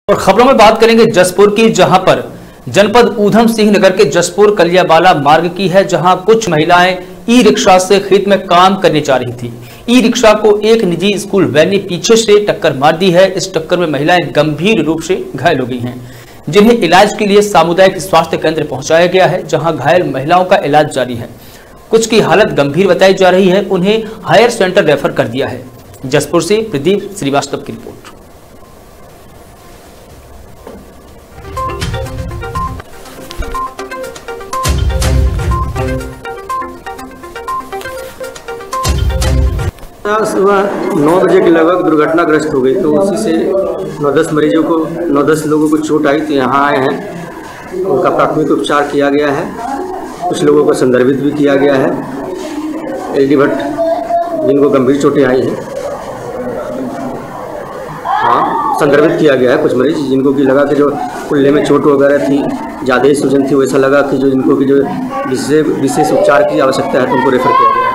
और खबरों में बात करेंगे जसपुर की, जहां पर जनपद ऊधम सिंह नगर के जसपुर कलियाबाला मार्ग की है, जहां कुछ महिलाएं ई रिक्शा से खेत में काम करने जा रही थी। ई रिक्शा को एक निजी स्कूल वैन ने पीछे से टक्कर मार दी है। इस टक्कर में महिलाएं गंभीर रूप से घायल हो गई हैं, जिन्हें इलाज के लिए सामुदायिक स्वास्थ्य केंद्र पहुंचाया गया है, जहां घायल महिलाओं का इलाज जारी है। कुछ की हालत गंभीर बताई जा रही है, उन्हें हायर सेंटर रेफर कर दिया है। जसपुर से प्रदीप श्रीवास्तव की रिपोर्ट। सुबह 9 बजे के लगभग दुर्घटनाग्रस्त हो गई, तो उसी से 9-10 मरीजों को 9-10 लोगों को चोट आई, तो यहाँ आए हैं। उनका प्राथमिक उपचार किया गया है, कुछ लोगों को संदर्भित भी किया गया है। एलडी भट्ट जिनको गंभीर चोटें आई हैं, हाँ संदर्भित किया गया है। कुछ मरीज जिनको कि लगा कि जो कुल्ले में चोट वगैरह थी, ज़्यादा ही सूजन थी, वैसा लगा कि जो जिनको कि जो विशेष उपचार की आवश्यकता है, तो उनको रेफर किया गया है।